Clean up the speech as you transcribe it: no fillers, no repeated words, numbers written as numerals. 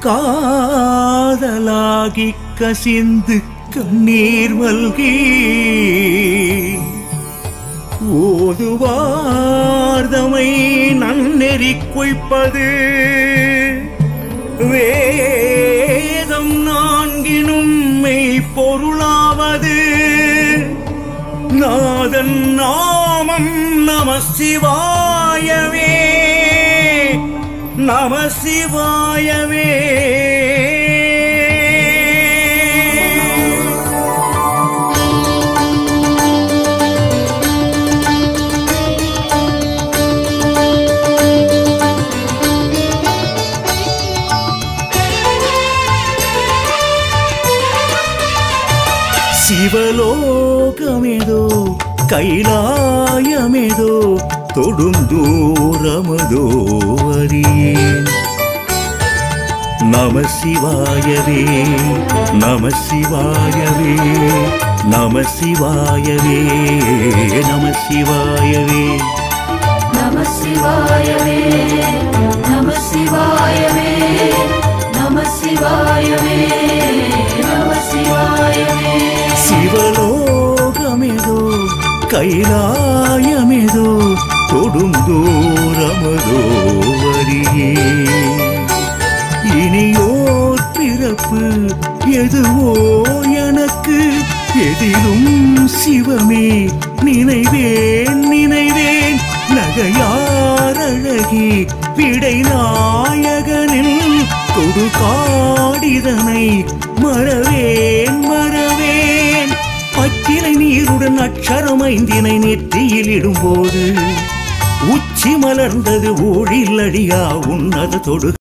காதலாகி கசிந்து கண்ணீர் மல்கி ஓதுவார்தமை நன்னெறி குய்ப்பது வேதம் நான்கினும் மெய் பொருளாவது நாதன் நாமம் நம சிவாயவே நம சிவாயவே. சிவலோகமேதோ கைலாயமேதோ தொடும் தூரமதோ அறியேன். நம சிவாயவே நம சிவாயவே நம சிவாயவே நம சிவாயவே நம சிவாயவே நம சிவாயவே நம சிவாயவே நம சிவாயவே. சிவலோகமேதோ கைலாயமேதோ தொடும் தூரமதோ அறியேன். இனியோர் பிறப்பு எதுவோ எனக்கு எதிலும் சிவமே நினைவேன் நினைவேன். நகையாரழகி விடை நாயகனில் தொடு காடிதனை மறவேன் மறவேன். பச்சிலை நீருடன் அக்ஷரம் 5 நெற்றியில் இடும்போது உச்சி மலர்ந்தது ஊழில் அடியா உன்னத தொடு